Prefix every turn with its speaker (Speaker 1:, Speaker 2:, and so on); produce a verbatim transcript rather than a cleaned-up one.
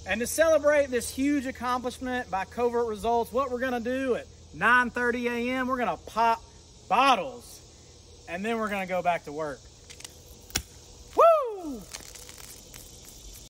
Speaker 1: And to celebrate this huge accomplishment by Covert Results, what we're gonna do at nine thirty a m, we're gonna pop bottles, and then we're gonna go back to work. Woo!